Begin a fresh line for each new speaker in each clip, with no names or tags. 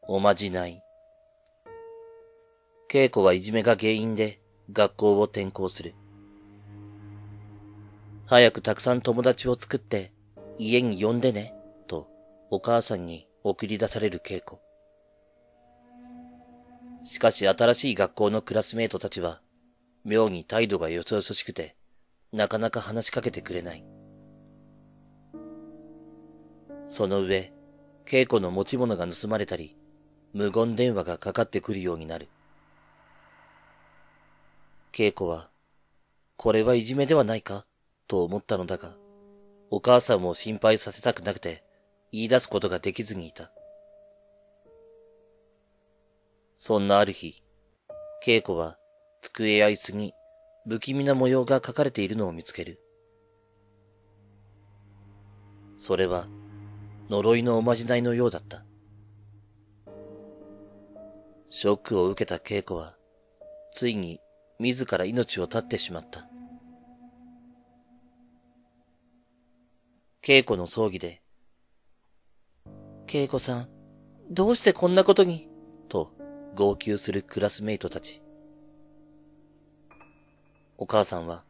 おまじない。稽古はいじめが原因で学校を転校する。早くたくさん友達を作って家に呼んでね、とお母さんに送り出される稽古。しかし新しい学校のクラスメートたちは妙に態度がよそよそしくてなかなか話しかけてくれない。その上、稽古の持ち物が盗まれたり、無言電話がかかってくるようになる。稽古は、これはいじめではないかと思ったのだが、お母さんを心配させたくなくて、言い出すことができずにいた。そんなある日、稽古は机や椅子に不気味な模様が描かれているのを見つける。それは呪いのおまじないのようだった。ショックを受けた稽古は、ついに自ら命を絶ってしまった。稽古の葬儀で、稽古さん、どうしてこんなことに、と号泣するクラスメイトたち。お母さんは、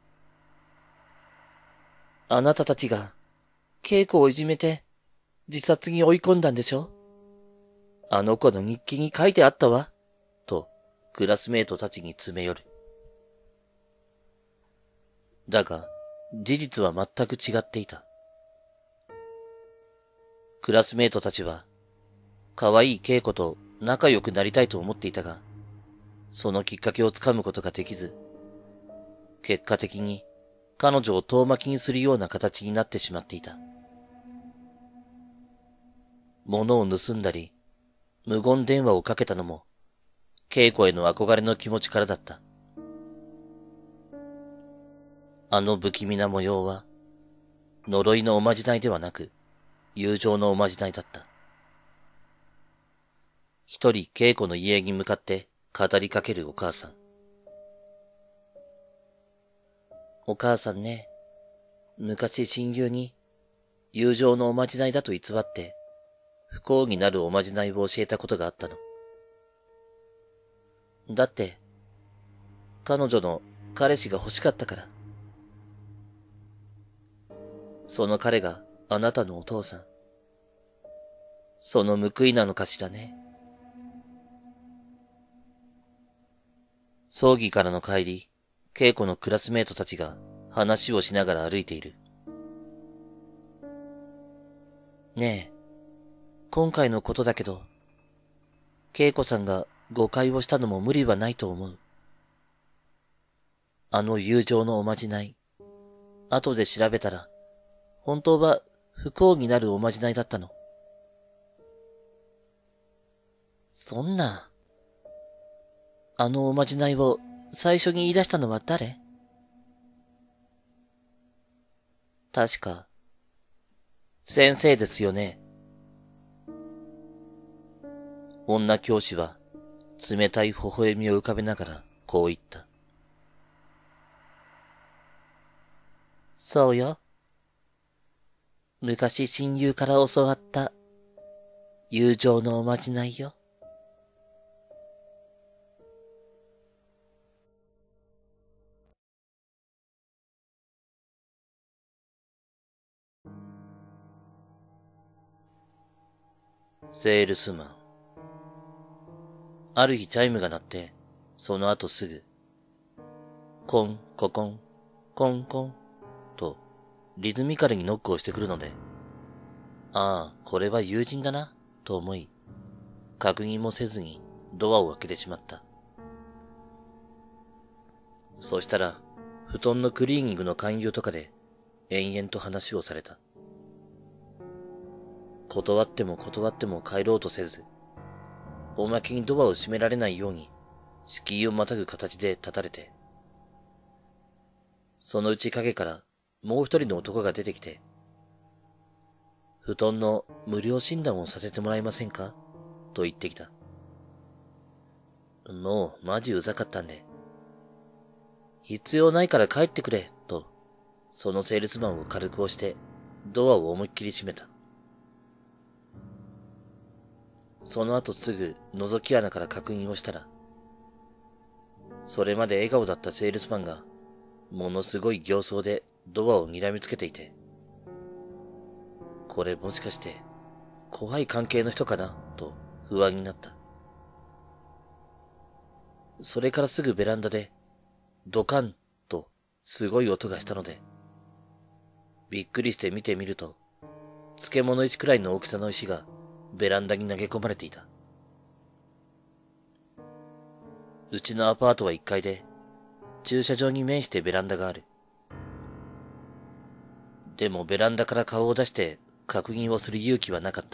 あなたたちが稽古をいじめて自殺に追い込んだんでしょ？あの子の日記に書いてあったわ、とクラスメートたちに詰め寄る。だが、事実は全く違っていた。クラスメートたちは、可愛い稽古と仲良くなりたいと思っていたが、そのきっかけをつかむことができず、結果的に彼女を遠巻きにするような形になってしまっていた。物を盗んだり、無言電話をかけたのも、稽古への憧れの気持ちからだった。あの不気味な模様は、呪いのおまじないではなく、友情のおまじないだった。一人稽古の家に向かって語りかけるお母さん。お母さんね、昔親友に友情のおまじないだと偽って、不幸になるおまじないを教えたことがあったの。だって、彼女の彼氏が欲しかったから。その彼があなたのお父さん。その報いなのかしらね。葬儀からの帰り、稽古のクラスメートたちが話をしながら歩いている。ねえ、今回のことだけど、稽古さんが誤解をしたのも無理はないと思う。あの友情のおまじない、後で調べたら、本当は不幸になるおまじないだったの。そんな。あのおまじないを最初に言い出したのは誰？確か、先生ですよね。女教師は冷たい微笑みを浮かべながらこう言った。そうよ。昔親友から教わった友情のおまじないよ。セールスマン。ある日チャイムが鳴って、その後すぐ、コン、ココン、コンコン、と、リズミカルにノックをしてくるので、ああ、これは友人だな、と思い、確認もせずにドアを開けてしまった。そしたら、布団のクリーニングの勧誘とかで、延々と話をされた。断っても断っても帰ろうとせず、おまけにドアを閉められないように、敷居をまたぐ形で立たれて、そのうち影からもう一人の男が出てきて、布団の無料診断をさせてもらえませんかと言ってきた。もうマジうざかったんで、必要ないから帰ってくれ、と、そのセールスマンを軽く押して、ドアを思いっきり閉めた。 その後すぐ覗き穴から確認をしたら、それまで笑顔だったセールスマンが、ものすごい形相でドアを睨みつけていて、これもしかして、怖い関係の人かなと不安になった。それからすぐベランダで、ドカンとすごい音がしたので、びっくりして見てみると、漬物石くらいの大きさの石がベランダに投げ込まれていた。うちのアパートは1階で、駐車場に面してベランダがある。でもベランダから顔を出して確認をする勇気はなかった。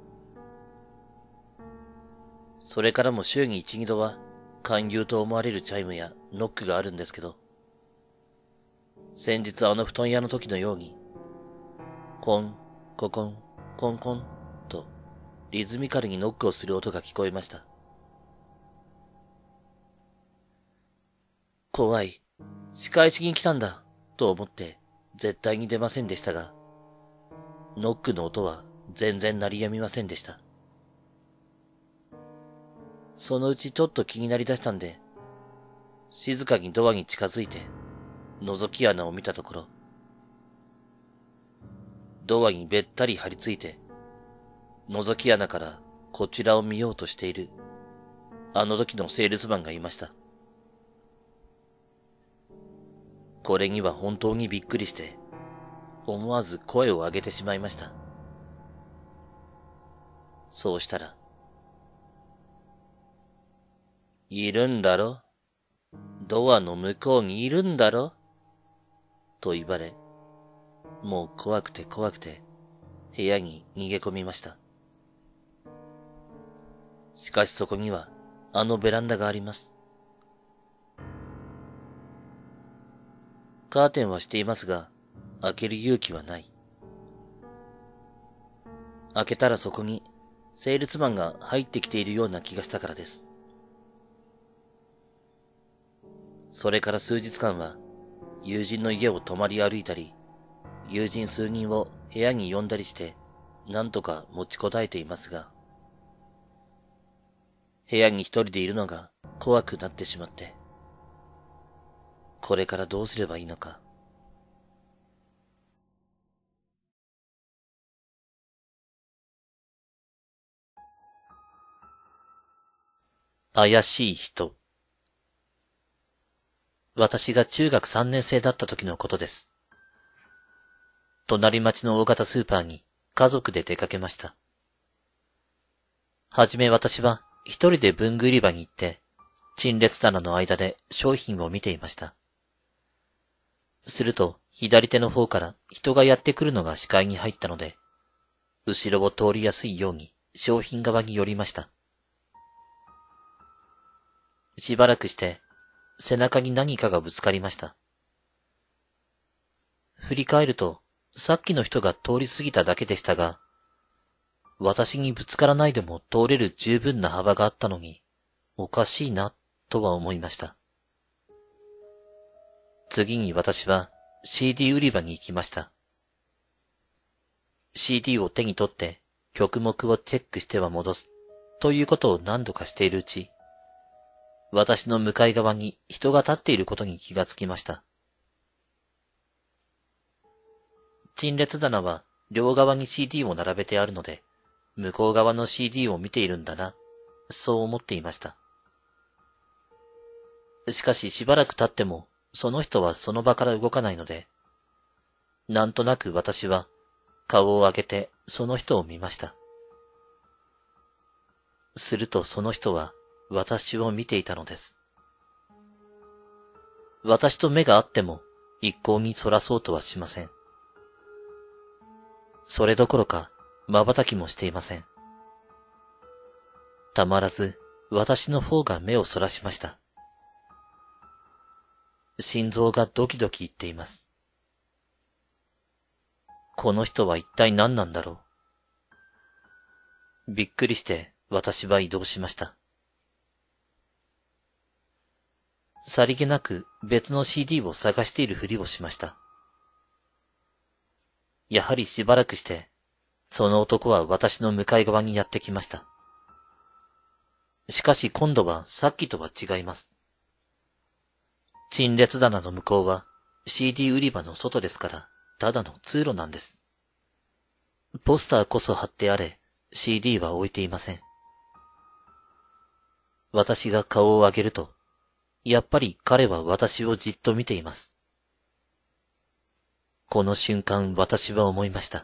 それからも週に1、2度は勧誘と思われるチャイムやノックがあるんですけど、先日あの布団屋の時のように、コン、ココン、コンコンとリズミカルにノックをする音が聞こえました。怖い。仕返しに来たんだ、と思って絶対に出ませんでしたが、ノックの音は全然鳴りやみませんでした。そのうちちょっと気になりだしたんで、静かにドアに近づいて、覗き穴を見たところ、ドアにべったり張り付いて、覗き穴からこちらを見ようとしている、あの時のセールスマンがいました。これには本当にびっくりして、思わず声を上げてしまいました。そうしたら、いるんだろ？ドアの向こうにいるんだろ？と言われ、もう怖くて怖くて、部屋に逃げ込みました。しかしそこには、あのベランダがあります。カーテンはしていますが、開ける勇気はない。開けたらそこに、セールスマンが入ってきているような気がしたからです。それから数日間は、友人の家を泊まり歩いたり、友人数人を部屋に呼んだりして、なんとか持ちこたえていますが、部屋に一人でいるのが怖くなってしまって、これからどうすればいいのか。怪しい人。私が中学3年生だった時のことです。隣町の大型スーパーに家族で出かけました。はじめ私は一人で文具売り場に行って、陳列棚の間で商品を見ていました。すると左手の方から人がやってくるのが視界に入ったので、後ろを通りやすいように商品側に寄りました。しばらくして背中に何かがぶつかりました。振り返るとさっきの人が通り過ぎただけでしたが、私にぶつからないでも通れる十分な幅があったのに、おかしいなとは思いました。次に私は CD 売り場に行きました。CD を手に取って曲目をチェックしては戻すということを何度かしているうち、私の向かい側に人が立っていることに気がつきました。陳列棚は両側に CD を並べてあるので、向こう側の CD を見ているんだな、そう思っていました。しかししばらく経っても、その人はその場から動かないので、なんとなく私は顔を上げてその人を見ました。するとその人は私を見ていたのです。私と目が合っても一向にそらそうとはしません。それどころか瞬きもしていません。たまらず私の方が目をそらしました。心臓がドキドキいっています。この人は一体何なんだろう。びっくりして私は移動しました。さりげなく別の CD を探しているふりをしました。やはりしばらくして、その男は私の向かい側にやってきました。 しかし今度はさっきとは違います。陳列棚の向こうは CD 売り場の外ですから、ただの通路なんです。ポスターこそ貼ってあれ、CD は置いていません。私が顔を上げると、やっぱり彼は私をじっと見ています。この瞬間私は思いました。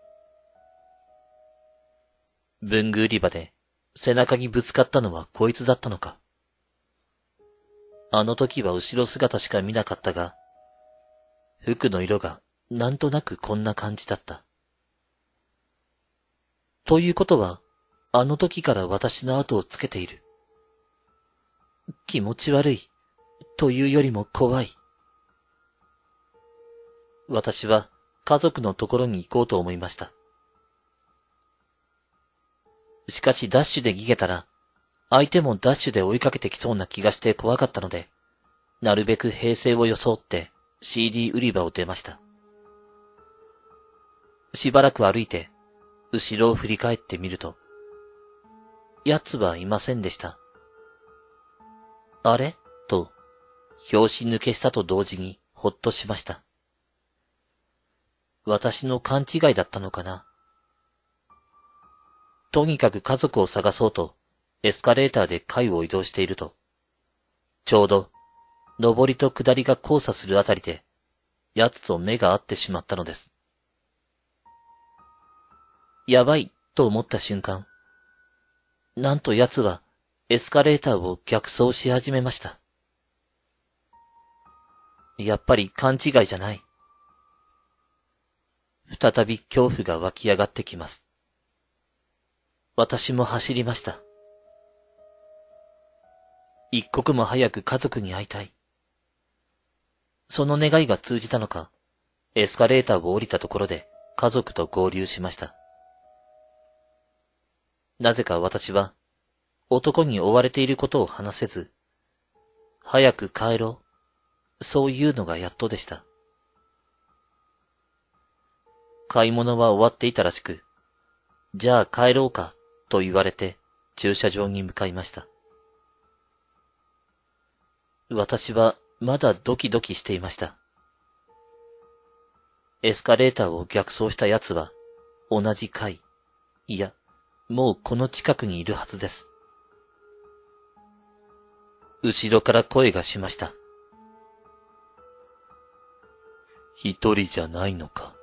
文具売り場で背中にぶつかったのはこいつだったのか。あの時は後ろ姿しか見なかったが、服の色がなんとなくこんな感じだった。ということは、あの時から私の後をつけている。気持ち悪い、というよりも怖い。私は家族のところに行こうと思いました。しかしダッシュで逃げたら、相手もダッシュで追いかけてきそうな気がして怖かったので、なるべく平静を装って CD 売り場を出ました。しばらく歩いて、後ろを振り返ってみると、奴はいませんでした。あれと、拍子抜けしたと同時にほっとしました。私の勘違いだったのかな。とにかく家族を探そうと、エスカレーターで階を移動していると、ちょうど、上りと下りが交差するあたりで、奴と目が合ってしまったのです。やばい、と思った瞬間、なんと奴はエスカレーターを逆走し始めました。やっぱり勘違いじゃない。再び恐怖が湧き上がってきます。私も走りました。一刻も早く家族に会いたい。その願いが通じたのか、エスカレーターを降りたところで家族と合流しました。なぜか私は、男に追われていることを話せず、早く帰ろう、そういうのがやっとでした。買い物は終わっていたらしく、じゃあ帰ろうか、と言われて駐車場に向かいました。私はまだドキドキしていました。エスカレーターを逆走した奴は同じ階、いや、もうこの近くにいるはずです。後ろから声がしました。一人じゃないのか。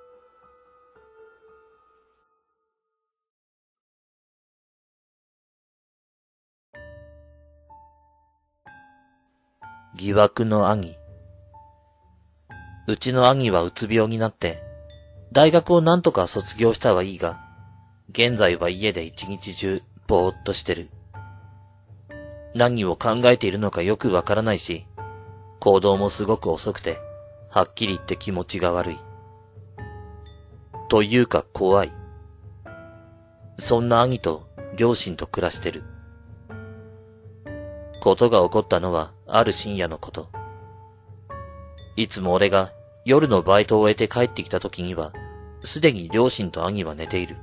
疑惑の兄。うちの兄はうつ病になって、大学をなんとか卒業したはいいが、現在は家で一日中ぼーっとしてる。何を考えているのかよくわからないし、行動もすごく遅くて、はっきり言って気持ちが悪い。というか怖い。そんな兄と両親と暮らしてる。ことが起こったのはある深夜のこと。いつも俺が夜のバイトを終えて帰ってきた時には、すでに両親と兄は寝ている。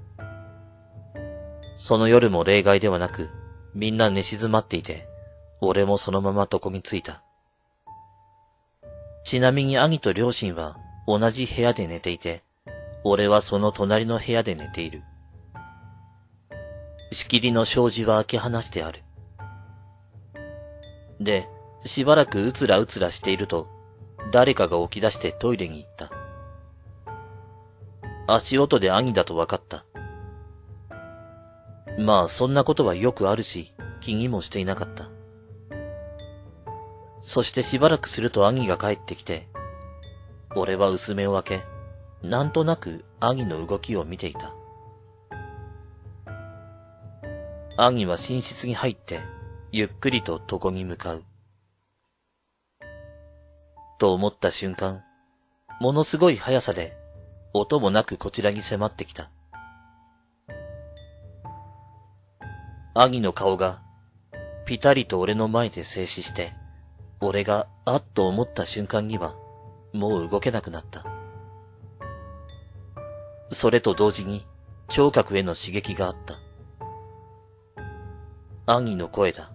その夜も例外ではなく、みんな寝静まっていて、俺もそのまま床に着いた。ちなみに兄と両親は同じ部屋で寝ていて、俺はその隣の部屋で寝ている。仕切りの障子は開け放してある。で、しばらくうつらうつらしていると、誰かが起き出してトイレに行った。足音で兄だと分かった。まあそんなことはよくあるし、気にもしていなかった。そしてしばらくすると兄が帰ってきて、俺は薄目を開け、なんとなく兄の動きを見ていた。兄は寝室に入って、ゆっくりと床に向かう。と思った瞬間、ものすごい速さで、音もなくこちらに迫ってきた。兄の顔が、ぴたりと俺の前で静止して、俺があっと思った瞬間には、もう動けなくなった。それと同時に、聴覚への刺激があった。 兄の声だ。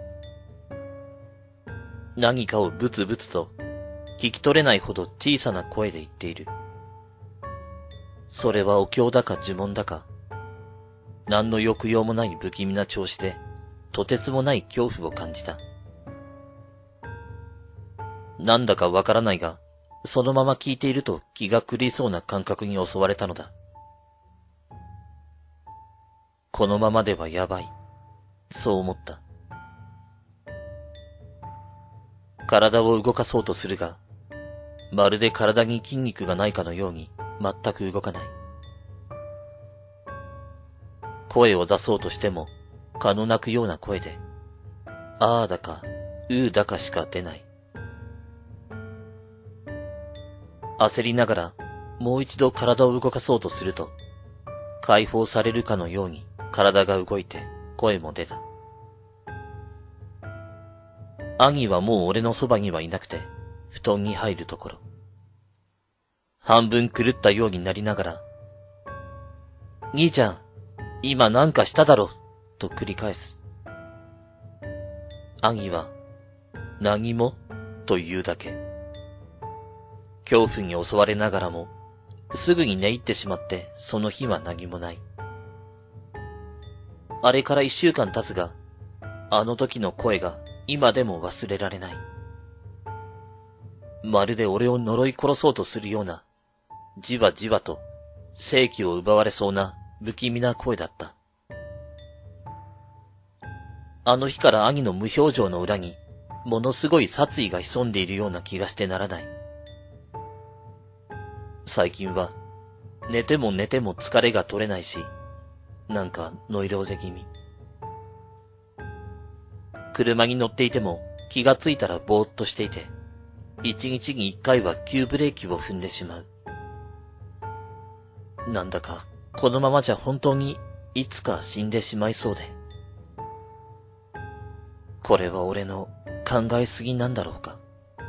何かをブツブツと聞き取れないほど小さな声で言っている。それはお経だか呪文だか、何の抑揚もない不気味な調子で、とてつもない恐怖を感じた。なんだかわからないが、そのまま聞いていると気が狂いそうな感覚に襲われたのだ。このままではやばい。そう思った。体を動かそうとするが、まるで体に筋肉がないかのように全く動かない。声を出そうとしても、蚊の鳴くような声で、あーだか、うーだかしか出ない。焦りながら、もう一度体を動かそうとすると、解放されるかのように体が動いて声も出た。兄はもう俺のそばにはいなくて、布団に入るところ。半分狂ったようになりながら、兄ちゃん、今なんかしただろ、と繰り返す。兄は、何も、と言うだけ。恐怖に襲われながらも、すぐに寝入ってしまって、その日は何もない。あれから1週間経つが、あの時の声が今でも忘れられない。まるで俺を呪い殺そうとするような、じわじわと生気を奪われそうな不気味な声だった。あの日から兄の無表情の裏に、ものすごい殺意が潜んでいるような気がしてならない。最近は、寝ても寝ても疲れが取れないし、なんかノイローゼ気味。車に乗っていても気がついたらぼーっとしていて、一日に一回は急ブレーキを踏んでしまう。なんだか、このままじゃ本当にいつか死んでしまいそうで。これは俺の考えすぎなんだろうか。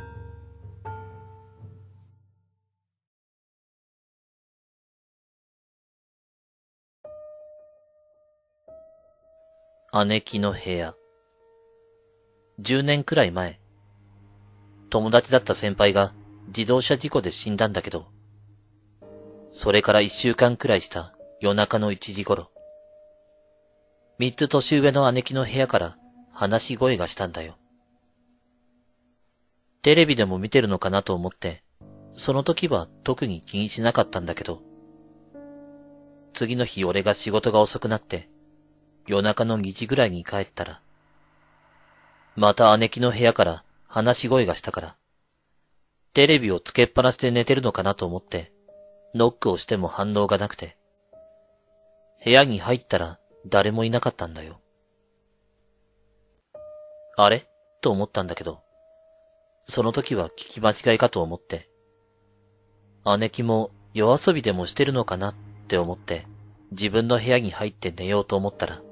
姉貴の部屋。10年くらい前、友達だった先輩が自動車事故で死んだんだけど、それから1週間くらいした夜中の1時頃、3つ年上の姉貴の部屋から話し声がしたんだよ。テレビでも見てるのかなと思って、その時は特に気にしなかったんだけど、次の日俺が仕事が遅くなって、夜中の2時ぐらいに帰ったら、また姉貴の部屋から話し声がしたから、テレビをつけっぱなしで寝てるのかなと思って、ノックをしても反応がなくて、部屋に入ったら誰もいなかったんだよ。あれと思ったんだけど、その時は聞き間違いかと思って、姉貴も夜遊びでもしてるのかなって思って、自分の部屋に入って寝ようと思ったら、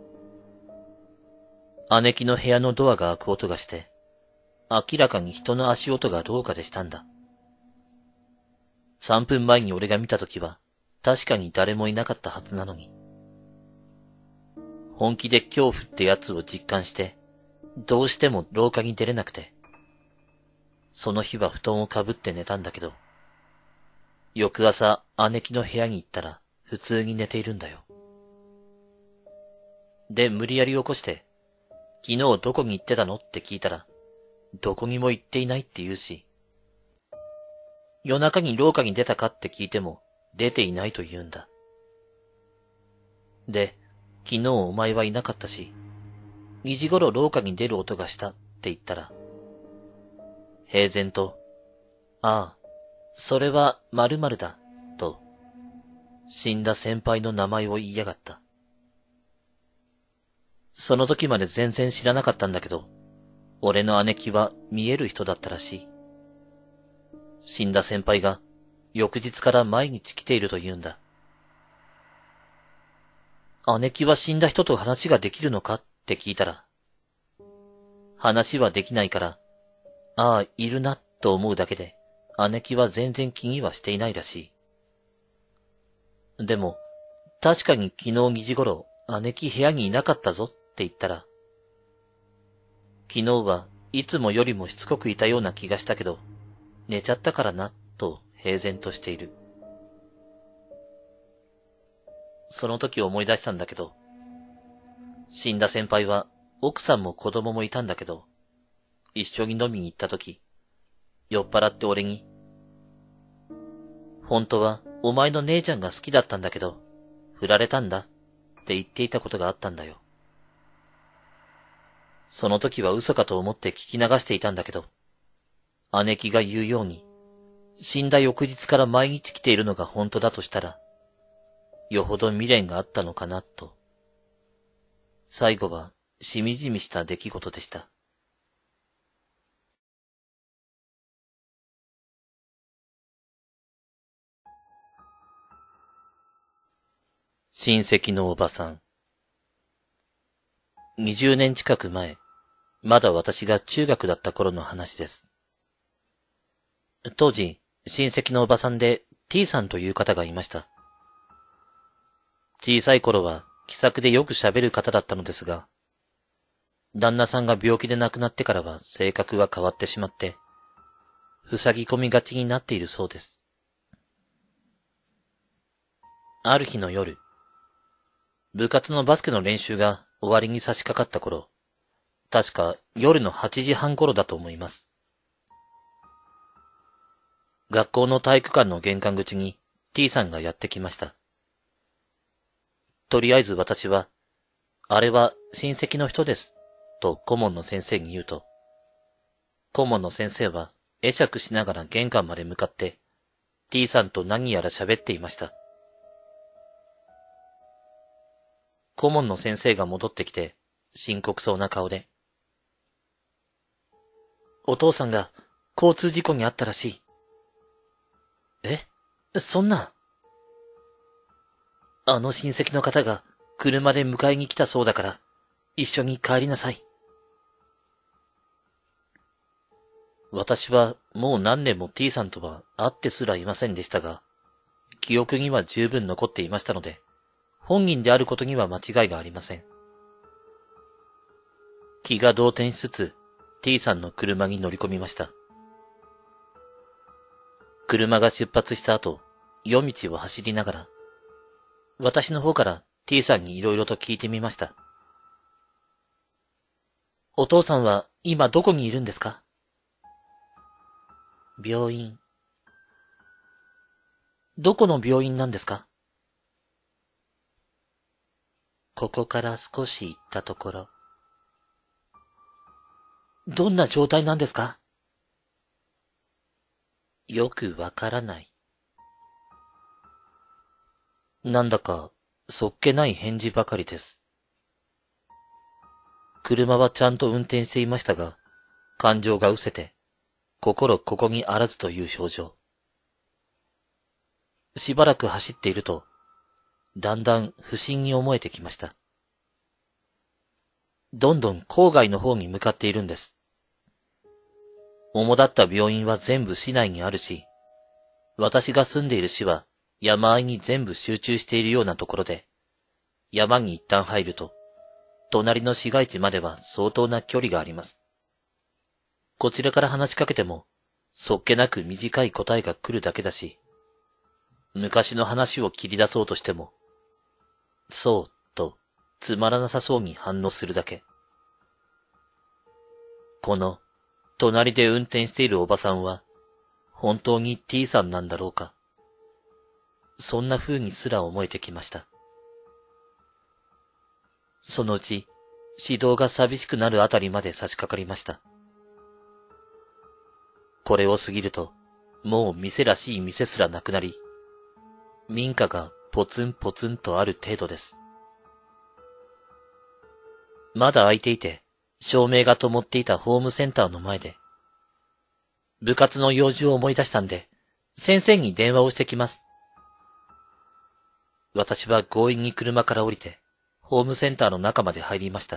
姉貴の部屋のドアが開く音がして、明らかに人の足音が廊下でしたんだ。3分前に俺が見たときは、確かに誰もいなかったはずなのに。本気で恐怖ってやつを実感して、どうしても廊下に出れなくて、その日は布団をかぶって寝たんだけど、翌朝姉貴の部屋に行ったら普通に寝ているんだよ。で、無理やり起こして、昨日どこに行ってたのって聞いたら、どこにも行っていないって言うし、夜中に廊下に出たかって聞いても、出ていないと言うんだ。で、昨日お前はいなかったし、2時頃廊下に出る音がしたって言ったら、平然と、ああ、それは〇〇だ、と、死んだ先輩の名前を言いやがった。その時まで全然知らなかったんだけど、俺の姉貴は見える人だったらしい。死んだ先輩が翌日から毎日来ていると言うんだ。姉貴は死んだ人と話ができるのかって聞いたら、話はできないから、ああ、いるなと思うだけで、姉貴は全然気にはしていないらしい。でも、確かに昨日2時頃、姉貴部屋にいなかったぞって言ったら、 昨日はいつもよりもしつこくいたような気がしたけど、寝ちゃったからな、と平然としている。その時思い出したんだけど、死んだ先輩は奥さんも子供もいたんだけど、一緒に飲みに行った時、酔っ払って俺に、本当はお前の姉ちゃんが好きだったんだけど、振られたんだって言っていたことがあったんだよ。その時は嘘かと思って聞き流していたんだけど、姉貴が言うように、死んだ翌日から毎日来ているのが本当だとしたら、よほど未練があったのかなと。最後はしみじみした出来事でした。親戚のおばさん。20年近く前、まだ私が中学だった頃の話です。当時、親戚のおばさんで T さんという方がいました。小さい頃は気さくでよく喋る方だったのですが、旦那さんが病気で亡くなってからは性格が変わってしまって、塞ぎ込みがちになっているそうです。ある日の夜、部活のバスケの練習が終わりに差し掛かった頃、確か夜の8時半頃だと思います。学校の体育館の玄関口に T さんがやってきました。とりあえず私は、あれは親戚の人です、と顧問の先生に言うと、顧問の先生は会釈しながら玄関まで向かって、T さんと何やら喋っていました。顧問の先生が戻ってきて、深刻そうな顔で、お父さんが交通事故に遭ったらしい。そんな。あの親戚の方が車で迎えに来たそうだから、一緒に帰りなさい。私はもう何年も T さんとは会ってすらいませんでしたが、記憶には十分残っていましたので、本人であることには間違いがありません。気が動転しつつ T さんの車に乗り込みました。車が出発した後、夜道を走りながら、私の方から T さんに色々と聞いてみました。お父さんは今どこにいるんですか？病院。どこの病院なんですか？ここから少し行ったところ。どんな状態なんですか？よくわからない。なんだか、そっけない返事ばかりです。車はちゃんと運転していましたが、感情が失せて、心ここにあらずという表情。しばらく走っていると、だんだん不審に思えてきました。どんどん郊外の方に向かっているんです。主だった病院は全部市内にあるし、私が住んでいる市は山あいに全部集中しているようなところで、山に一旦入ると、隣の市街地までは相当な距離があります。こちらから話しかけても、そっけなく短い答えが来るだけだし、昔の話を切り出そうとしても、そうとつまらなさそうに反応するだけ。この隣で運転しているおばさんは、本当に T さんなんだろうか。そんな風にすら思えてきました。そのうち、指導が寂しくなるあたりまで差し掛かりました。これを過ぎると、もう店らしい店すらなくなり、民家がポツンポツンとある程度です。まだ空いていて、照明が灯っていたホームセンターの前で、部活の用事を思い出したんで、先生に電話をしてきます。私は強引に車から降りて、ホームセンターの中まで入りました。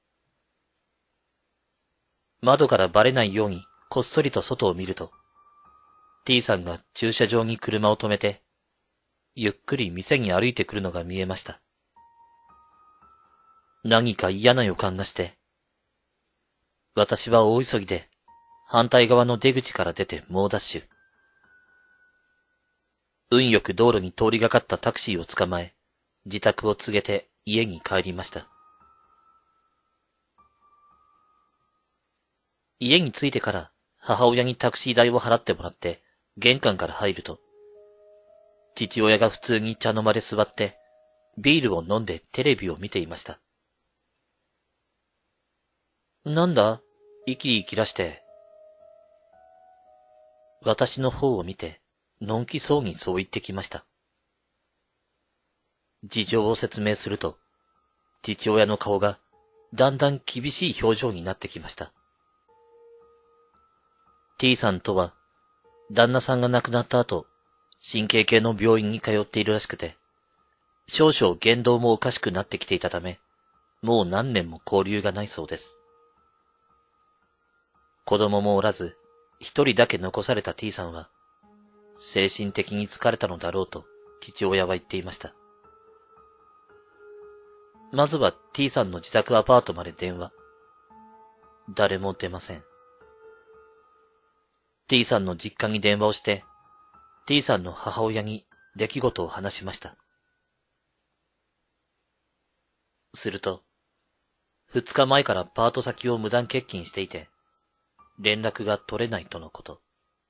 窓からバレないようにこっそりと外を見ると、T さんが駐車場に車を止めて、ゆっくり店に歩いてくるのが見えました。何か嫌な予感がして、 私は大急ぎで反対側の出口から出て猛ダッシュ。運よく道路に通りがかったタクシーを捕まえ、自宅を告げて家に帰りました。家に着いてから母親にタクシー代を払ってもらって玄関から入ると、父親が普通に茶の間で座ってビールを飲んでテレビを見ていました。なんだ？イキイキらして。私の方を見て、のんきそうにそう言ってきました。事情を説明すると、父親の顔がだんだん厳しい表情になってきました。T さんとは、旦那さんが亡くなった後、神経系の病院に通っているらしくて、少々言動もおかしくなってきていたため、もう何年も交流がないそうです。子供もおらず、一人だけ残された T さんは、精神的に疲れたのだろうと父親は言っていました。まずは T さんの自宅アパートまで電話。誰も出ません。T さんの実家に電話をして、T さんの母親に出来事を話しました。すると、2日前からパート先を無断欠勤していて、連絡が取れないとのこと。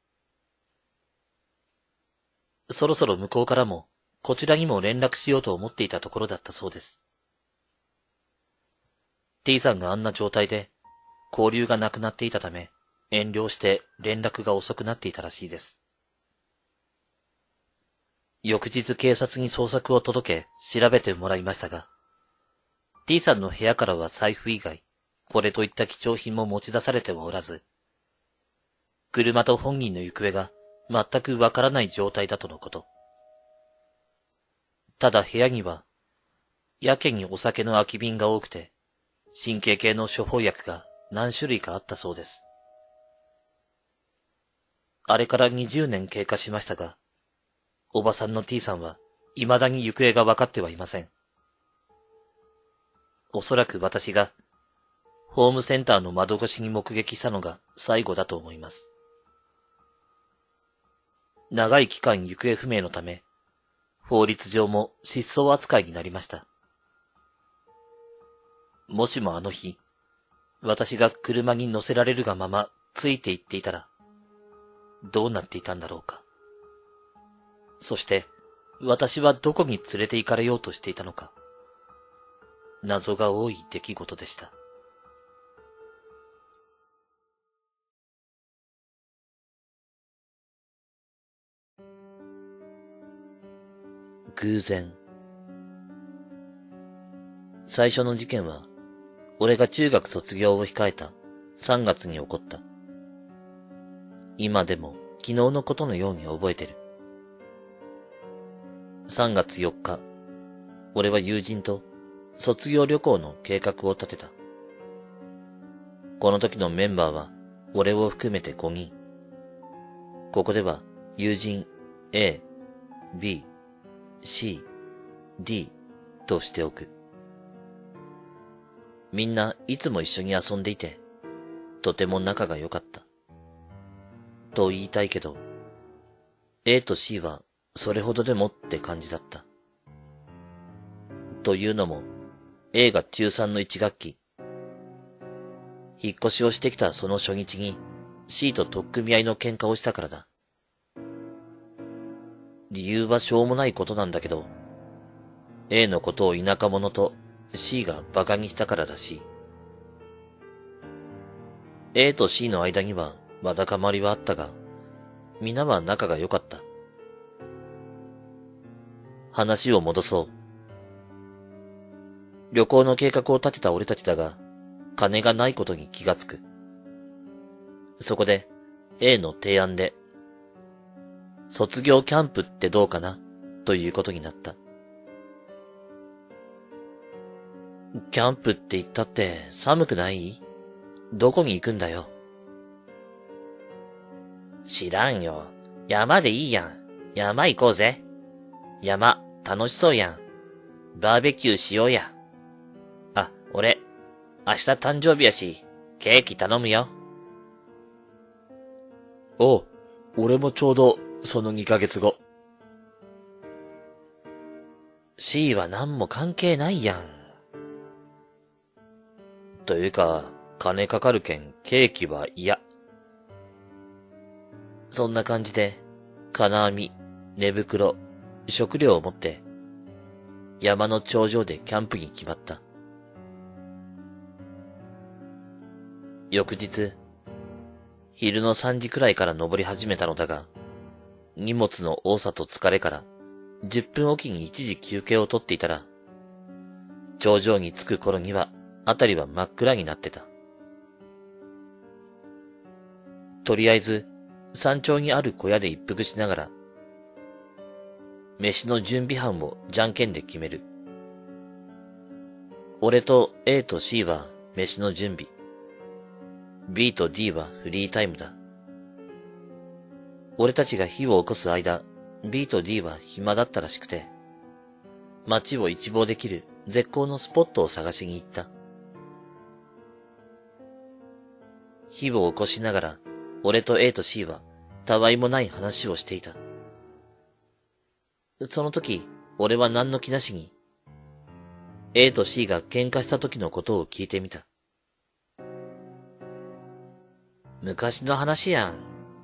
そろそろ向こうからも、こちらにも連絡しようと思っていたところだったそうです。T さんがあんな状態で、交流がなくなっていたため、遠慮して連絡が遅くなっていたらしいです。翌日警察に捜索を届け、調べてもらいましたが、T さんの部屋からは財布以外、これといった貴重品も持ち出されてはおらず、車と本人の行方が全くわからない状態だとのこと。ただ部屋には、やけにお酒の空き瓶が多くて、神経系の処方薬が何種類かあったそうです。あれから20年経過しましたが、おばさんの T さんは未だに行方が分かってはいません。おそらく私が、ホームセンターの窓越しに目撃したのが最後だと思います。長い期間行方不明のため、法律上も失踪扱いになりました。もしもあの日、私が車に乗せられるがままついて行っていたら、どうなっていたんだろうか。そして、私はどこに連れて行かれようとしていたのか。謎が多い出来事でした。偶然。最初の事件は、俺が中学卒業を控えた3月に起こった。今でも昨日のことのように覚えてる。3月4日、俺は友人と卒業旅行の計画を立てた。この時のメンバーは俺を含めて5人。ここでは友人 A、B、C、D としておく。みんないつも一緒に遊んでいて、とても仲が良かった。と言いたいけど、A と C はそれほどでもって感じだった。というのも、A が中3の1学期。引っ越しをしてきたその初日に C と取っ組み合いの喧嘩をしたからだ。理由はしょうもないことなんだけど、A のことを田舎者と C が馬鹿にしたかららしい。A と C の間にはわだかまりはあったが、皆は仲が良かった。話を戻そう。旅行の計画を立てた俺たちだが、金がないことに気がつく。そこで A の提案で、卒業キャンプってどうかなということになった。キャンプって言ったって寒くない？どこに行くんだよ。知らんよ。山でいいやん。山行こうぜ。山、楽しそうやん。バーベキューしようや。あ、俺、明日誕生日やし、 ケーキ頼むよ。
おう、俺もちょうどその2ヶ月後。
C は何も関係ないやん。
というか、金かかるけんケーキは嫌。
そんな感じで、金網、寝袋、食料を持って、山の頂上でキャンプに決まった。翌日、昼の3時くらいから登り始めたのだが、荷物の多さと疲れから10分おきに一時休憩を取っていたら、頂上に着く頃には辺りは真っ暗になってた。とりあえず山頂にある小屋で一服しながら、飯の準備班をじゃんけんで決める。俺と A と C は飯の準備。B と D はフリータイムだ。俺たちが火を起こす間、B と D は暇だったらしくて、街を一望できる絶好のスポットを探しに行った。火を起こしながら、俺と A と C はたわいもない話をしていた。その時、俺は何の気なしに、A と C が喧嘩した時のことを聞いてみた。昔の話やん。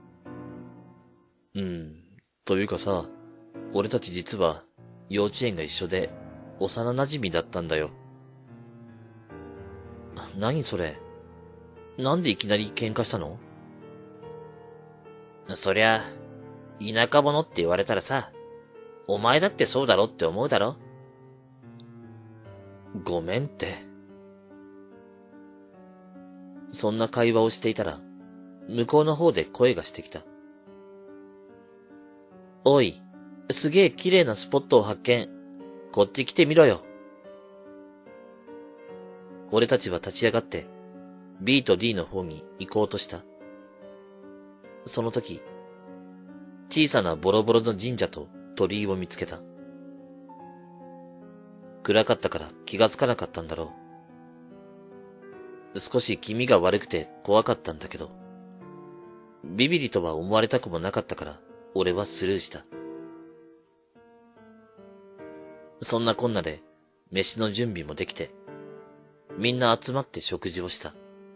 というかさ、俺たち実は幼稚園が一緒で幼馴染だったんだよ。
何それ？なんでいきなり喧嘩したの？そりゃ、田舎者って言われたらさ、お前だってそうだろって思うだろ？
ごめんって。
そんな会話をしていたら、向こうの方で声がしてきた。おい、すげえ綺麗なスポットを発見。こっち来てみろよ。俺たちは立ち上がって、B と D の方に行こうとした。その時、小さなボロボロの神社と鳥居を見つけた。暗かったから気がつかなかったんだろう。少し気味が悪くて怖かったんだけど、ビビリとは思われたくもなかったから俺はスルーした。そんなこんなで飯の準備もできて、みんな集まって食事をした。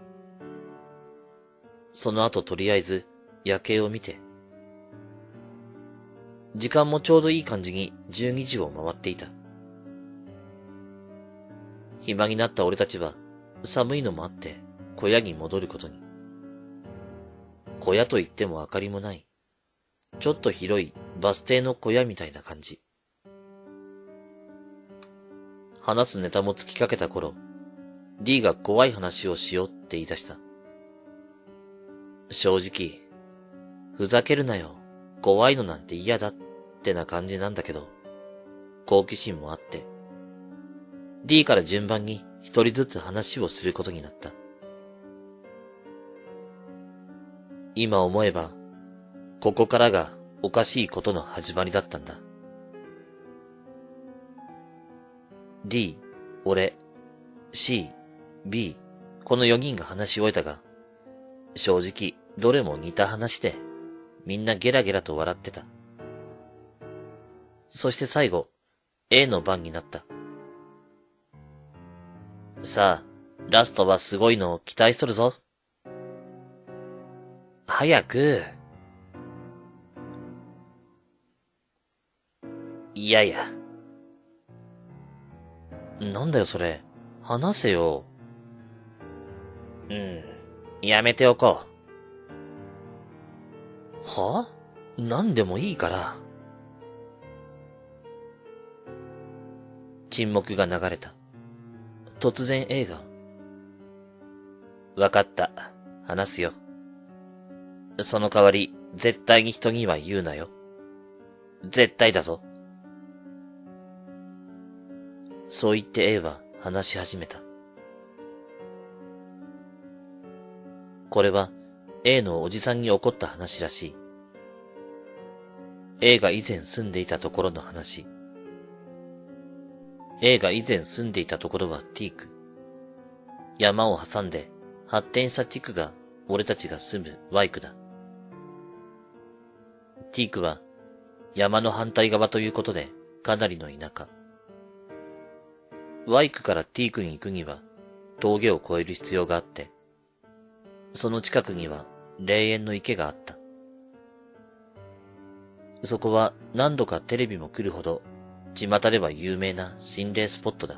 その後とりあえず夜景を見て、時間もちょうどいい感じに12時を回っていた。暇になった俺たちは寒いのもあって小屋に戻ることに。小屋といっても明かりもない、ちょっと広いバス停の小屋みたいな感じ。話すネタも尽きかけた頃、D が怖い話をしようって言い出した。正直、ふざけるなよ、怖いのなんて嫌だってな感じなんだけど、好奇心もあって、D から順番に一人ずつ話をすることになった。今思えば、ここからがおかしいことの始まりだったんだ。D、俺、C、B、この4人が話し終えたが、正直どれも似た話で、みんなゲラゲラと笑ってた。そして最後、A の番になった。さあ、ラストはすごいのを期待しとるぞ。早く。いやいや。なんだよそれ。話せよ。やめておこう。は？なんでもいいから。沈黙が流れた。突然 A が。わかった。話すよ。その代わり、絶対に人には言うなよ。絶対だぞ。そう言って A は話し始めた。これは A のおじさんに起こった話らしい。A が以前住んでいたところの話。A が以前住んでいたところはティーク。山を挟んで発展した地区が俺たちが住むワイクだ。ティークは山の反対側ということでかなりの田舎。ワイクからティークに行くには峠を越える必要があって、その近くには霊園の池があった。そこは何度かテレビも来るほど巷では有名な心霊スポットだ。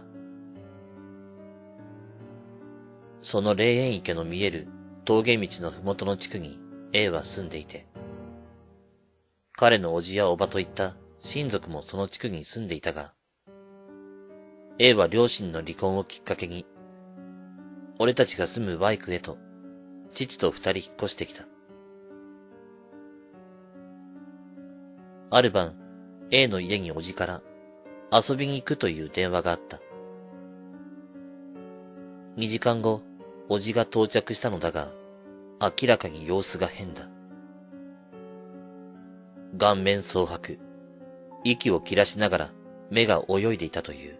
その霊園池の見える峠道のふもとの地区に A は住んでいて、彼の叔父や叔母といった親族もその地区に住んでいたが、A は両親の離婚をきっかけに、俺たちが住むワイクへと、父と二人引っ越してきた。ある晩、A の家に叔父から遊びに行くという電話があった。2時間後、叔父が到着したのだが、明らかに様子が変だ。顔面蒼白、息を切らしながら目が泳いでいたという。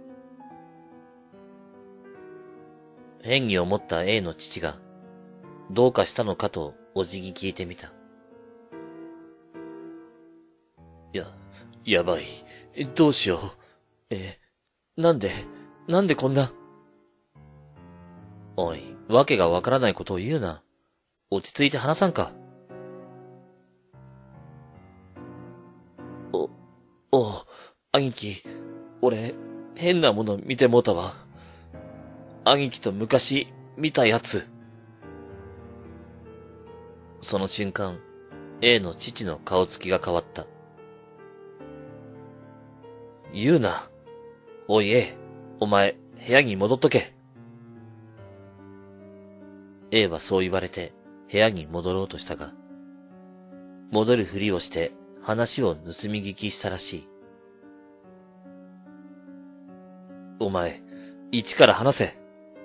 変に思った A の父が、どうかしたのかと叔父に聞いてみた。
やばい。どうしよう。なんでこんな。
おい、わけがわからないことを言うな。落ち着いて話さんか。
兄貴、俺、変なもの見てもうたわ。兄貴と昔、見たやつ。
その瞬間、A の父の顔つきが変わった。
言うな。おい A、お前、部屋に戻っとけ。
A はそう言われて部屋に戻ろうとしたが、戻るふりをして話を盗み聞きしたらしい。
お前、一から話せ。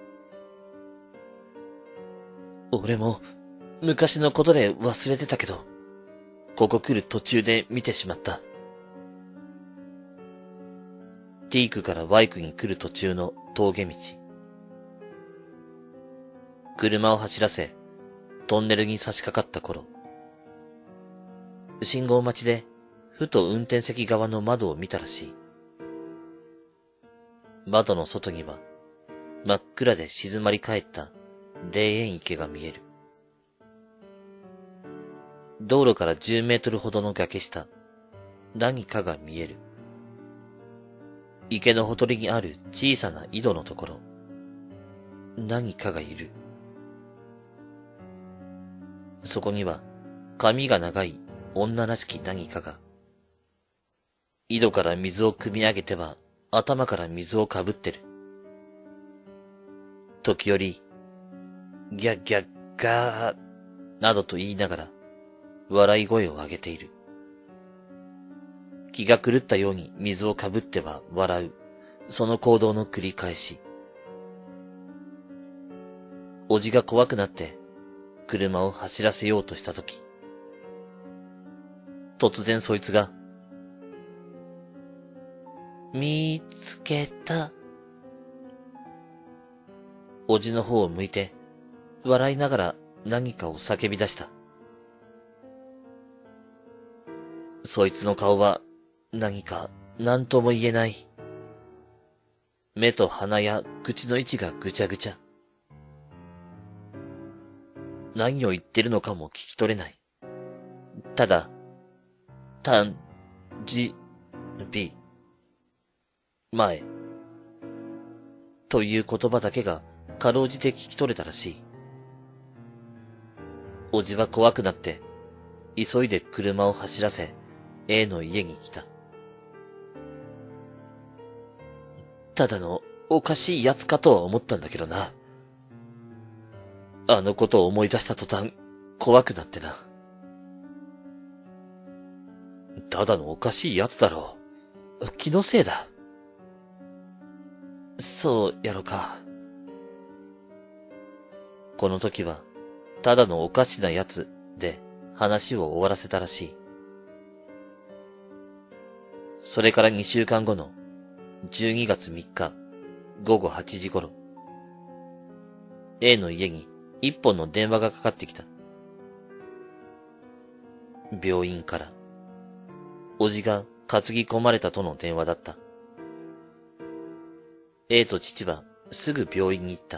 俺も昔のことで忘れてたけど、ここ来る途中で見てしまった。ティークからワイクに来る途中の峠道。車を走らせ、トンネルに差し掛かった頃、信号待ちで、ふと運転席側の窓を見たらしい。窓の外には、真っ暗で静まり返った霊園池が見える。道路から10メートルほどの崖下、何かが見える。池のほとりにある小さな井戸のところ、何かがいる。そこには髪が長い女らしき何かが、井戸から水を汲み上げては頭から水をかぶってる。時折、ギャッギャッガーなどと言いながら笑い声を上げている。気が狂ったように水をかぶっては笑う、その行動の繰り返し。おじが怖くなって車を走らせようとしたとき、突然そいつが、見つけた。おじの方を向いて、笑いながら何かを叫び出した。そいつの顔は何か何とも言えない。目と鼻や口の位置がぐちゃぐちゃ。何を言ってるのかも聞き取れない。ただ、前、という言葉だけがかろうじて聞き取れたらしい。おじは怖くなって、急いで車を走らせ、A の家に来た。ただのおかしい奴かとは思ったんだけどな。あのことを思い出した途端、怖くなってな。ただのおかしい奴だろう。気のせいだ。そうやろか。この時は、ただのおかしな奴で話を終わらせたらしい。それから2週間後の12月3日午後8時頃、A の家に一本の電話がかかってきた。病院から、おじが担ぎ込まれたとの電話だった。A と父はすぐ病院に行った。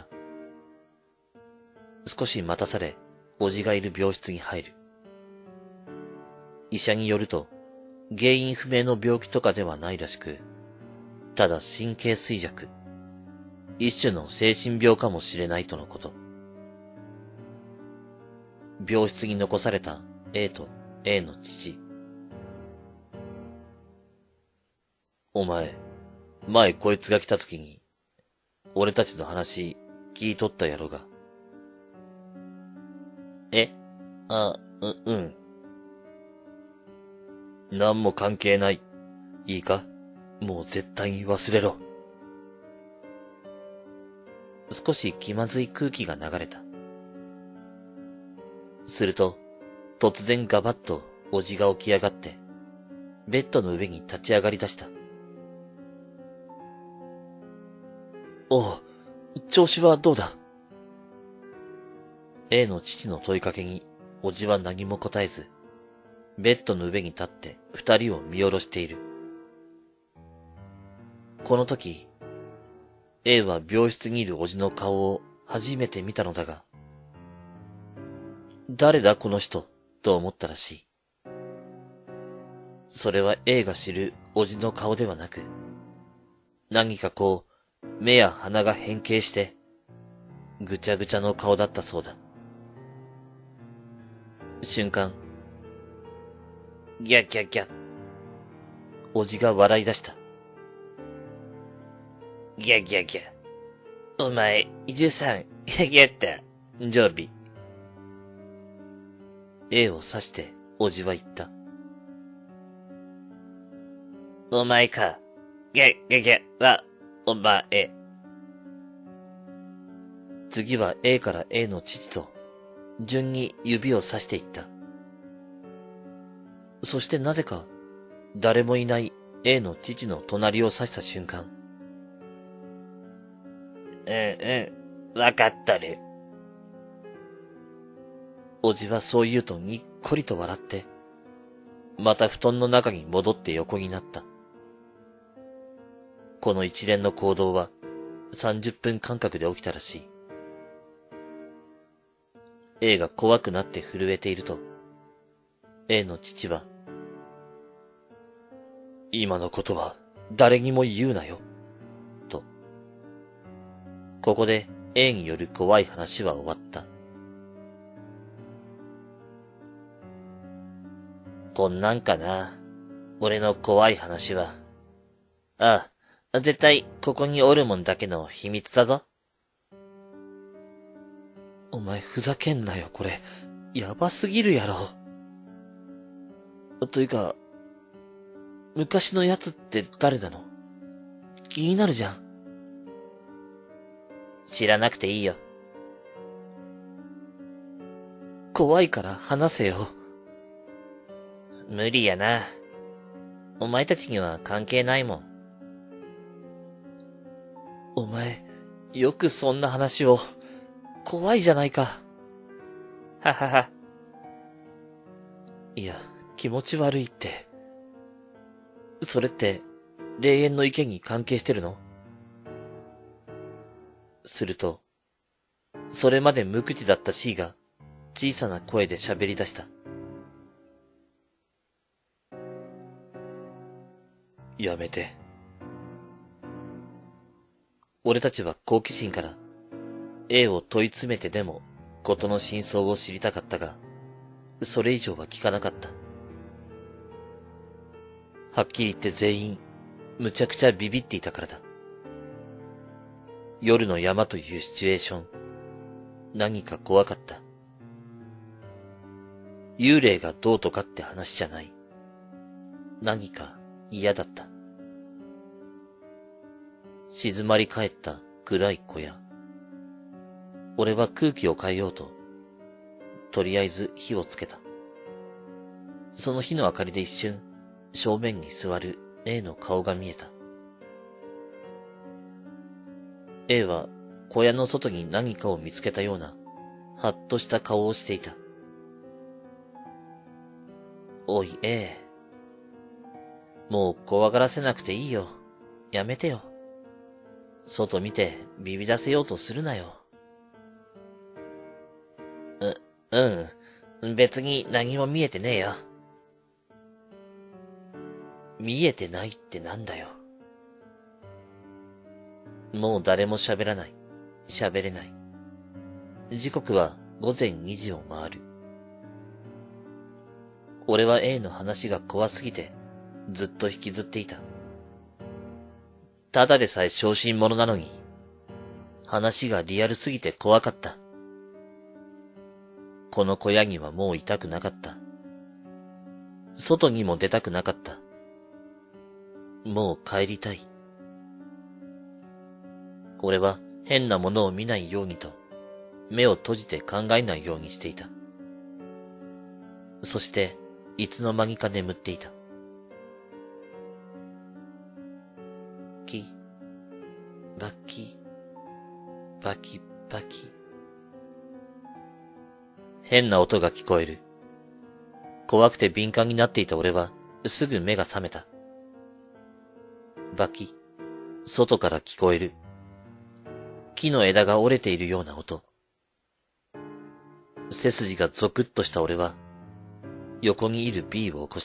少し待たされ、おじがいる病室に入る。医者によると、原因不明の病気とかではないらしく、ただ神経衰弱、一種の精神病かもしれないとのこと。病室に残された A と A の父。お前、前こいつが来た時に、俺たちの話聞いとったやろが。うん。なんも関係ない。いいか？もう絶対に忘れろ。少し気まずい空気が流れた。すると、突然ガバッとおじが起き上がって、ベッドの上に立ち上がり出した。おう、調子はどうだ？ A の父の問いかけに、おじは何も答えず、ベッドの上に立って二人を見下ろしている。この時、A は病室にいるおじの顔を初めて見たのだが、誰だこの人と思ったらしい。それは A が知るおじの顔ではなく、何かこう、目や鼻が変形して、ぐちゃぐちゃの顔だったそうだ。瞬間、ギャッギャッギャッ。おじが笑い出した。ギャッギャッギャッ。お前、13、ギャッギャッだ。ジョービ。A を指しておじは言った。お前か。ギャッギャッギャッは、お前。次は A から A の父と、順に指を指していった。そしてなぜか、誰もいない A の父の隣を指した瞬間。わかっとる。おじはそう言うとにっこりと笑って、また布団の中に戻って横になった。この一連の行動は30分間隔で起きたらしい。A が怖くなって震えていると、A の父は、今のことは誰にも言うなよ、と。ここで A による怖い話は終わった。こんなんかな、俺の怖い話は。ああ、絶対ここにおるもんだけの秘密だぞ。お前ふざけんなよ、これ。やばすぎるやろ。というか、昔のやつって誰なの？気になるじゃん。知らなくていいよ。怖いから話せよ。無理やな。お前たちには関係ないもん。お前、よくそんな話を。怖いじゃないか。ははは。いや、気持ち悪いって。それって、霊園の池に関係してるの？すると、それまで無口だった C が小さな声で喋り出した。やめて。俺たちは好奇心から A を問い詰めてでも事の真相を知りたかったが、それ以上は聞かなかった。はっきり言って全員、むちゃくちゃビビっていたからだ。夜の山というシチュエーション、何か怖かった。幽霊がどうとかって話じゃない。何か嫌だった。静まり返った暗い小屋。俺は空気を変えようと、とりあえず火をつけた。その火の明かりで一瞬、正面に座る A の顔が見えた。A は小屋の外に何かを見つけたようなはっとした顔をしていた。おい、もう怖がらせなくていいよ。やめてよ。外見てビビらせようとするなよ。別に何も見えてねえよ。見えてないってなんだよ。もう誰も喋らない。喋れない。時刻は午前2時を回る。俺は A の話が怖すぎてずっと引きずっていた。ただでさえ小心者なのに、話がリアルすぎて怖かった。この小屋にはもういたくなかった。外にも出たくなかった。もう帰りたい。俺は変なものを見ないようにと、目を閉じて考えないようにしていた。そして、いつの間にか眠っていた。バキ、バキ、バキ。変な音が聞こえる。怖くて敏感になっていた俺は、すぐ目が覚めた。バキ、外から聞こえる。木の枝が折れているような音。背筋がゾクッとした俺は、横にいる B を起こした。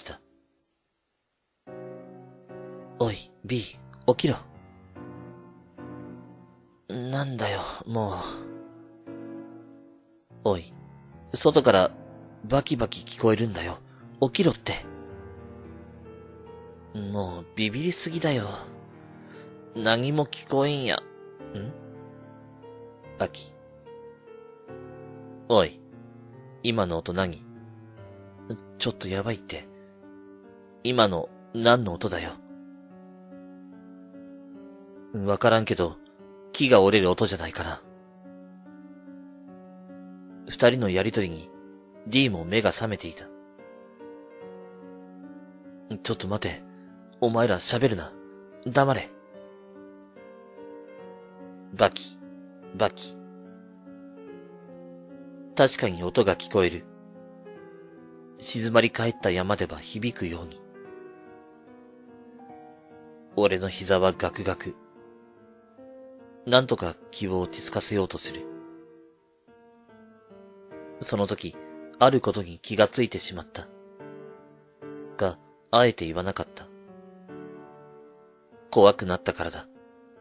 おい、B、起きろ。なんだよ、もう。おい、外からバキバキ聞こえるんだよ。起きろって。もうビビりすぎだよ。何も聞こえんや。バキ。おい、今の音何？ちょっとやばいって。今の何の音だよ。わからんけど、木が折れる音じゃないかな。二人のやりとりに D も目が覚めていた。ちょっと待て。お前ら喋るな。黙れ。バキ、バキ。確かに音が聞こえる。静まり返った山では響くように。俺の膝はガクガク。なんとか気を落ち着かせようとする。その時、あることに気がついてしまった。が、あえて言わなかった。怖くなったからだ。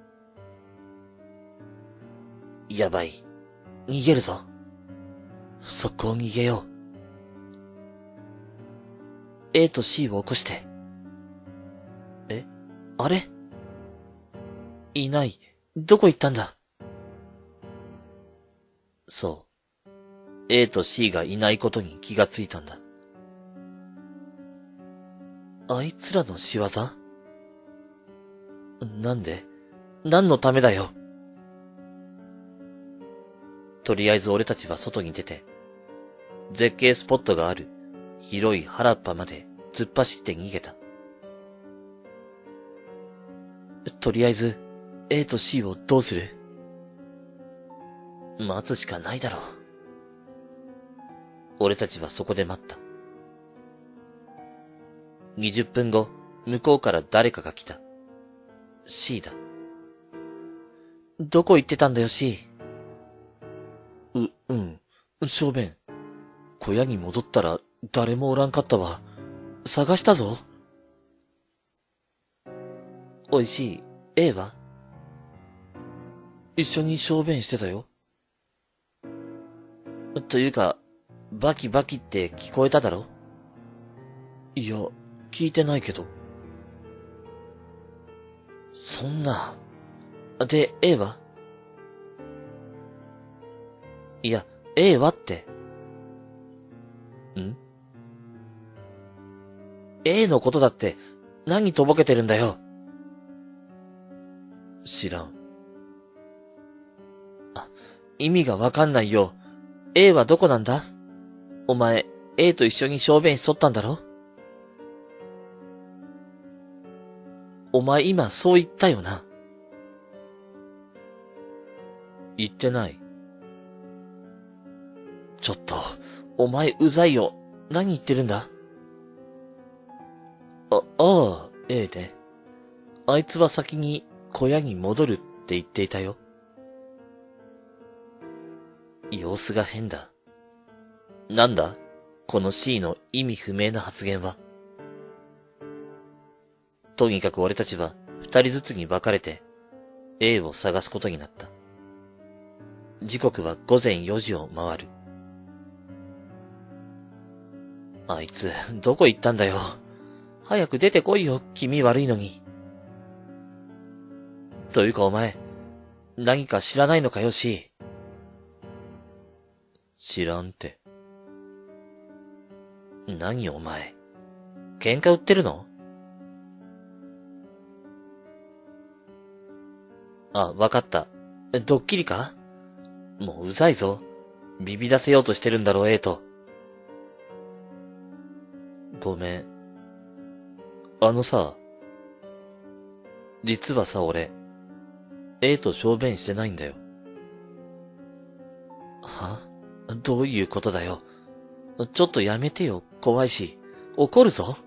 やばい。逃げるぞ。速攻逃げよう。A と C を起こして。あれ？いない。どこ行ったんだ？そう。A と C がいないことに気がついたんだ。あいつらの仕業？なんで？何のためだよ。とりあえず俺たちは外に出て、絶景スポットがある広い原っぱまで突っ走って逃げた。とりあえず A と C をどうする？待つしかないだろう。俺たちはそこで待った。20分後、向こうから誰かが来た。C だ。どこ行ってたんだよ C。小便。小屋に戻ったら誰もおらんかったわ。探したぞ。おい C、A は？一緒に小便してたよ。というか、バキバキって聞こえただろ？いや、聞いてないけど。そんな。で、A は？いや、A はって。A のことだって何とぼけてるんだよ。知らん。意味がわかんないよ。A はどこなんだ？お前、A と一緒に小便しとったんだろ？お前今そう言ったよな。言ってない。
ちょっと、お前うざいよ。何言ってるんだ？ああ、A ね。あいつは先に小屋に戻るって言っていたよ。様子が変だ。なんだこの C の意味不明な発言は。とにかく俺たちは二人ずつに分かれて A を探すことになった。時刻は午前4時を回る。あいつ、どこ行ったんだよ。早く出てこいよ、気味悪いのに。というかお前、何か知らないのかよ、C。知らんて。何お前、喧嘩売ってるの？あ、わかった。ドッキリか？もううざいぞ。ビビらせようとしてるんだろ、A と。ごめん。実はさ、俺、A と小便してないんだよ。は？どういうことだよ。ちょっとやめてよ、怖いし。怒るぞ。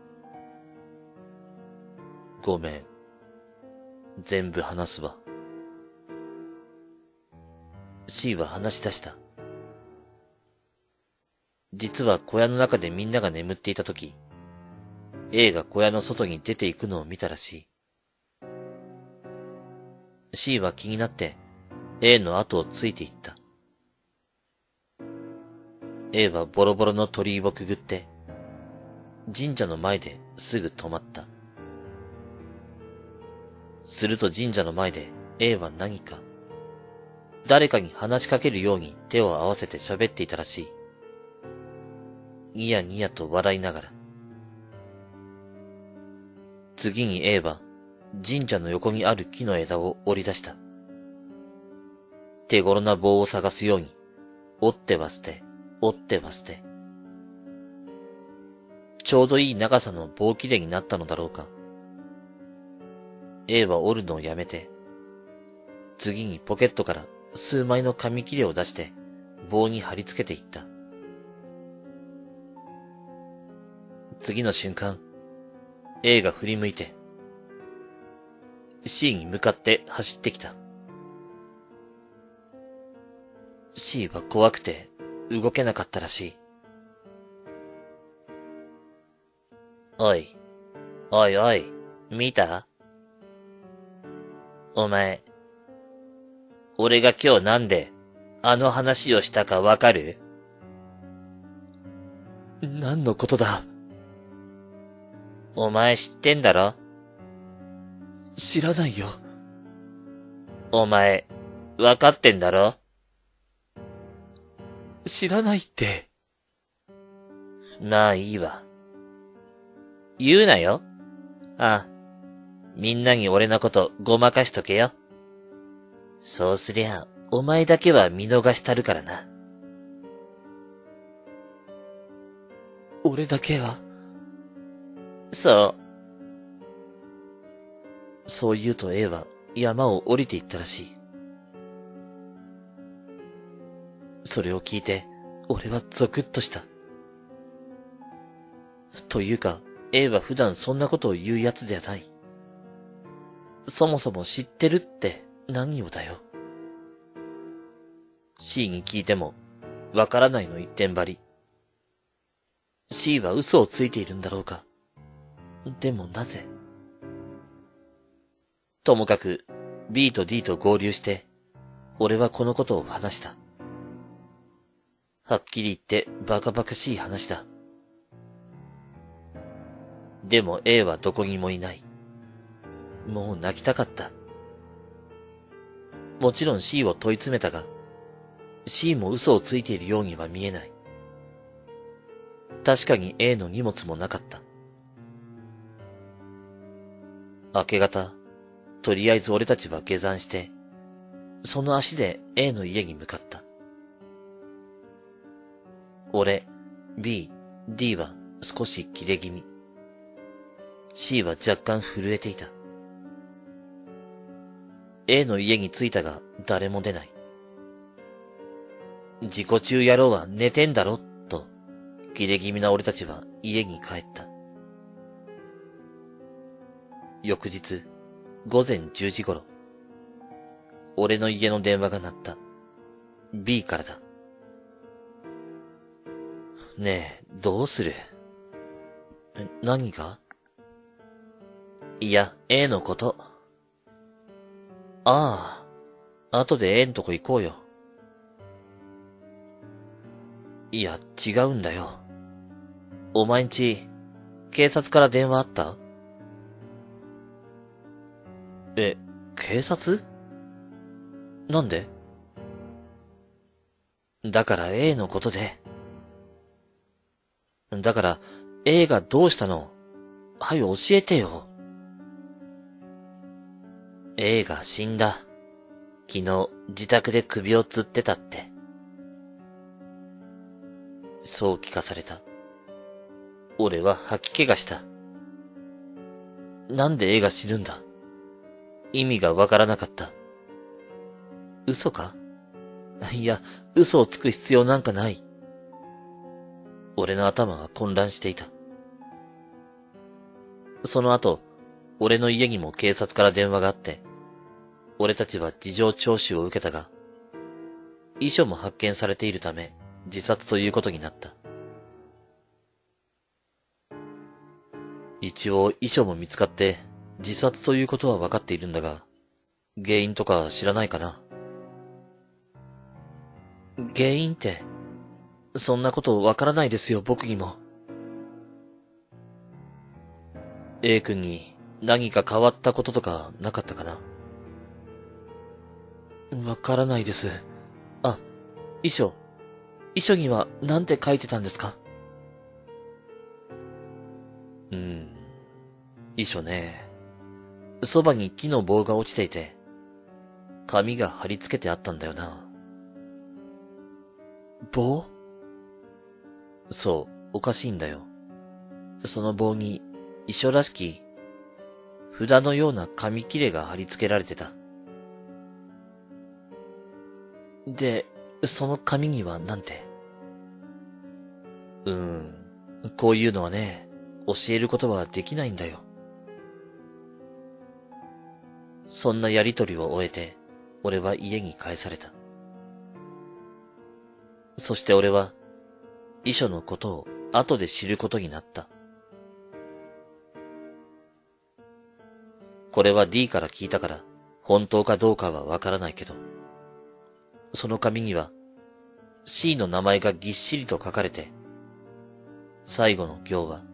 ごめん。全部話すわ。C は話し出した。実は小屋の中でみんなが眠っていたとき、A が小屋の外に出て行くのを見たらしい。C は気になって A の後をついていった。A はボロボロの鳥居をくぐって、神社の前ですぐ止まった。すると神社の前で A は何か、誰かに話しかけるように手を合わせて喋っていたらしい。ニヤニヤと笑いながら。次に A は神社の横にある木の枝を折り出した。手頃な棒を探すように、折っては捨て、折っては捨て。ちょうどいい長さの棒切れになったのだろうか。A は折るのをやめて、次にポケットから数枚の紙切れを出して棒に貼り付けていった。次の瞬間、A が振り向いて、C に向かって走ってきた。C は怖くて動けなかったらしい。おい、おいおい、見た？お前、俺が今日なんであの話をしたかわかる？何のことだ？お前知ってんだろ？知らないよ。お前、わかってんだろ？知らないって。まあいいわ。言うなよ。ああ、みんなに俺のことごまかしとけよ。そうすりゃ、お前だけは見逃したるからな。俺だけは？そう。そう言うと A は山を降りていったらしい。それを聞いて、俺はゾクッとした。というか、A は普段そんなことを言うやつではない。そもそも知ってるって何をだよ。C に聞いても、わからないの一点張り。C は嘘をついているんだろうか。でもなぜ？ともかく B と D と合流して、俺はこのことを話した。はっきり言ってバカバカしい話だ。でも A はどこにもいない。もう泣きたかった。もちろん C を問い詰めたが、C も嘘をついているようには見えない。確かに A の荷物もなかった。明け方、とりあえず俺たちは下山して、その足で A の家に向かった。俺、B、D は少し切れ気味。C は若干震えていた。A の家に着いたが誰も出ない。 自己中野郎は寝てんだろ、と、切れ気味な俺たちは家に帰った。翌日、午前10時頃、俺の家の電話が鳴った。B からだ。ねえ、どうする？何が？いや、A のこと。ああ、後で A んとこ行こうよ。いや、違うんだよ。お前んち、警察から電話あった？警察？なんで？だから A のことで。だから A がどうしたの？はい、教えてよ。A が死んだ。昨日自宅で首を吊ってたって。そう聞かされた。俺は吐き気がした。なんで A が死ぬんだ？意味がわからなかった。嘘か？いや、嘘をつく必要なんかない。俺の頭は混乱していた。その後、俺の家にも警察から電話があって、俺たちは事情聴取を受けたが、遺書も発見されているため、自殺ということになった。一応遺書も見つかって、自殺ということは分かっているんだが、原因とか知らないかな？原因って、そんなこと分からないですよ、僕にも。A 君に何か変わったこととかなかったかな？分からないです。あ、遺書には何て書いてたんですか？遺書ね。そばに木の棒が落ちていて、紙が貼り付けてあったんだよな。棒？そう、おかしいんだよ。その棒に遺書らしき札のような紙切れが貼り付けられてた。で、その紙にはなんて？こういうのはね、教えることはできないんだよ。そんなやりとりを終えて、俺は家に帰された。そして俺は、遺書のことを後で知ることになった。これは D から聞いたから、本当かどうかはわからないけど、その紙には、C の名前がぎっしりと書かれて、最後の行は、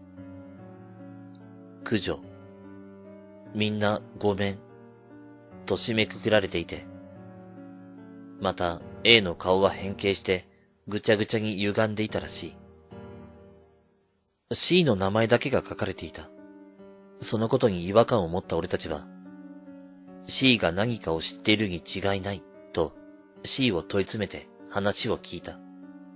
駆除、みんなごめん、と締めくくられていて、また A の顔は変形してぐちゃぐちゃに歪んでいたらしい。C の名前だけが書かれていた。そのことに違和感を持った俺たちは、C が何かを知っているに違いない、と C を問い詰めて話を聞いた。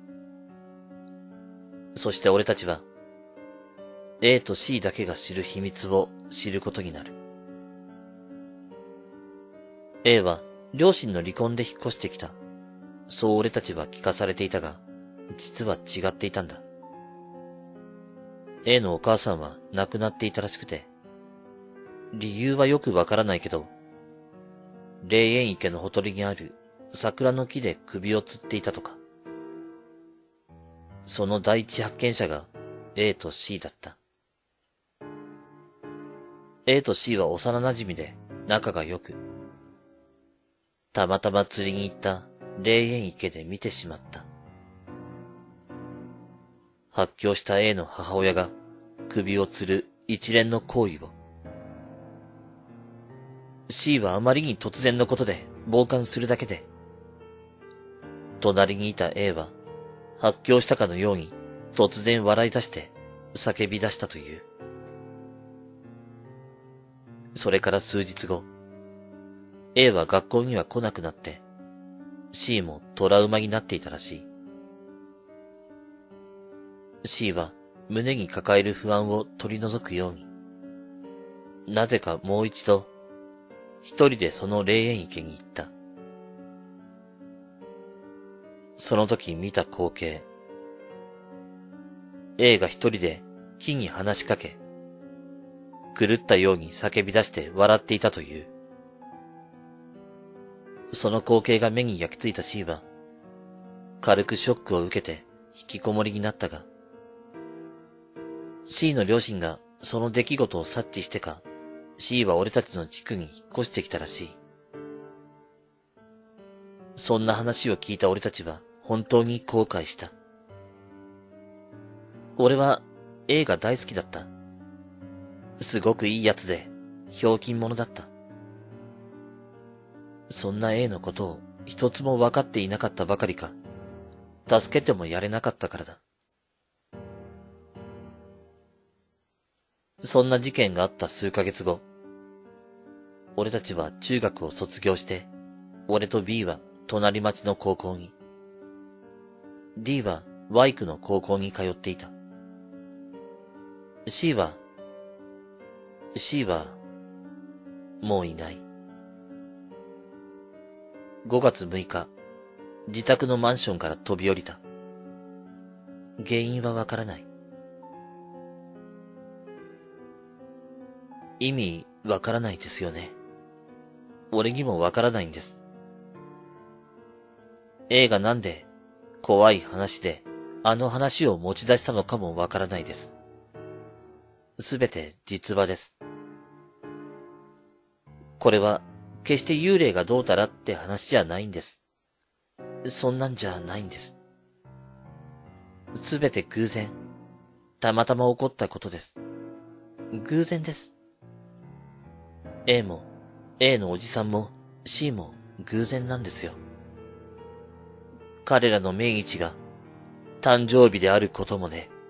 そして俺たちは、A と C だけが知る秘密を知ることになる。A は両親の離婚で引っ越してきた。そう俺たちは聞かされていたが、実は違っていたんだ。A のお母さんは亡くなっていたらしくて、理由はよくわからないけど、霊園池のほとりにある桜の木で首を吊っていたとか。その第一発見者が A と C だった。A と C は幼馴染で仲が良く、たまたま釣りに行った霊園池で見てしまった。発狂した A の母親が首を吊る一連の行為を。C はあまりに突然のことで傍観するだけで、隣にいた A は発狂したかのように突然笑い出して叫び出したという。それから数日後、A は学校には来なくなって、C もトラウマになっていたらしい。C は胸に抱える不安を取り除くように、なぜかもう一度、一人でその霊園池に行った。 その時見た光景。A が一人で木に話しかけ、狂ったように叫び出して笑っていたという。その光景が目に焼き付いた C は、軽くショックを受けて引きこもりになったが、C の両親がその出来事を察知してか、C は俺たちの地区に引っ越してきたらしい。そんな話を聞いた俺たちは本当に後悔した。俺は A が大好きだった。すごくいいやつで、ひょうきん者だった。そんな A のことを一つも分かっていなかったばかりか、助けてもやれなかったからだ。そんな事件があった数ヶ月後、俺たちは中学を卒業して、俺と B は隣町の高校に、D はワイクの高校に通っていた。C は、もういない。5月6日、自宅のマンションから飛び降りた。原因はわからない。意味わからないですよね。俺にもわからないんです。A がなんで怖い話であの話を持ち出したのかもわからないです。すべて実話です。これは決して幽霊がどうたらって話じゃないんです。そんなんじゃないんです。すべて偶然、たまたま起こったことです。偶然です。A も、A のおじさんも C も偶然なんですよ。彼らの命日が誕生日であることもね。